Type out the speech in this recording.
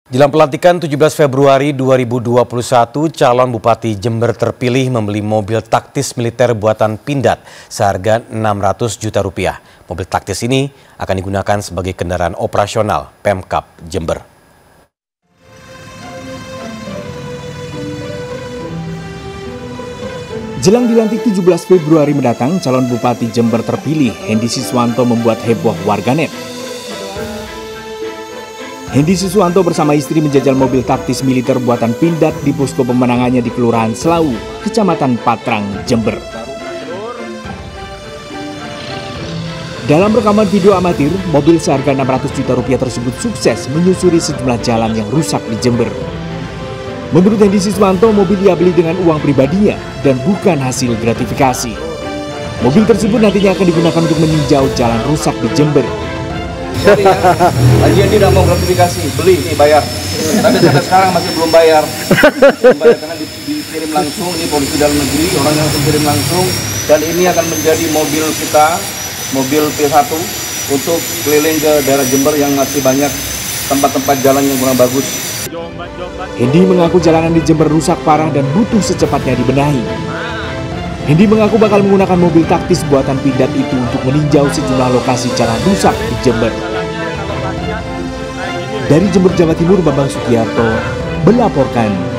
Jelang pelantikan 17 Februari 2021, calon Bupati Jember terpilih membeli mobil taktis militer buatan Pindad seharga 600 juta rupiah. Mobil taktis ini akan digunakan sebagai kendaraan operasional Pemkab Jember. Jelang dilantik 17 Februari mendatang, calon Bupati Jember terpilih, Hendy Siswanto membuat heboh warganet. Hendy Siswanto bersama istri menjajal mobil taktis militer buatan Pindad di posko pemenangannya di Kelurahan Selau, Kecamatan Patrang, Jember. Dalam rekaman video amatir, mobil seharga 600 juta rupiah tersebut sukses menyusuri sejumlah jalan yang rusak di Jember. Menurut Hendy Siswanto, mobil ia beli dengan uang pribadinya dan bukan hasil gratifikasi. Mobil tersebut nantinya akan digunakan untuk meninjau jalan rusak di Jember. Sorry ya, Haji Andi udah mau gratifikasi, beli nih bayar. Tapi sampai sekarang masih belum bayar. Karena dikirim langsung, ini polisi dalam negeri, orang yang dikirim langsung. Dan ini akan menjadi mobil kita, mobil P1 untuk keliling ke daerah Jember yang masih banyak tempat-tempat jalan yang kurang bagus. Hendy mengaku jalanan di Jember rusak parah dan butuh secepatnya dibenahi. Hendy mengaku bakal menggunakan mobil taktis buatan Pindad itu untuk meninjau sejumlah lokasi jalan rusak di Jember. Dari Jember, Jawa Timur, Bambang Sugiarto melaporkan.